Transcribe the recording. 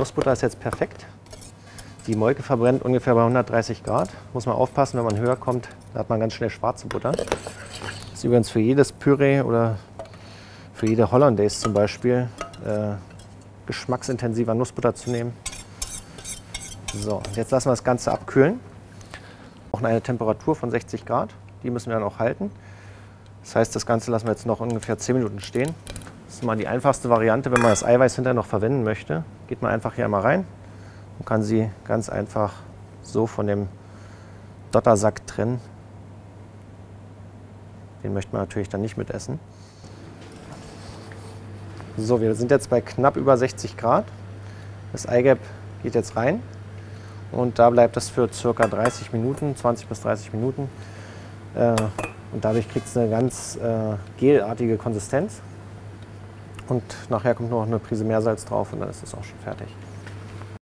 Nussbutter ist jetzt perfekt. Die Molke verbrennt ungefähr bei 130 Grad. Muss man aufpassen, wenn man höher kommt, da hat man ganz schnell schwarze Butter. Das ist übrigens für jedes Püree oder für jede Hollandaise zum Beispiel geschmacksintensiver Nussbutter zu nehmen. So, jetzt lassen wir das Ganze abkühlen. Wir brauchen eine Temperatur von 60 Grad, die müssen wir dann auch halten. Das heißt, das Ganze lassen wir jetzt noch ungefähr 10 Minuten stehen. Das ist mal die einfachste Variante, wenn man das Eiweiß hinterher noch verwenden möchte. Geht man einfach hier einmal rein und kann sie ganz einfach so von dem Dottersack trennen. Den möchte man natürlich dann nicht mitessen. So, wir sind jetzt bei knapp über 60 Grad. Das Eigelb geht jetzt rein und da bleibt es für ca. 30 Minuten, 20 bis 30 Minuten. Und dadurch kriegt es eine ganz gelartige Konsistenz. Und nachher kommt nur noch eine Prise Meersalz drauf und dann ist es auch schon fertig.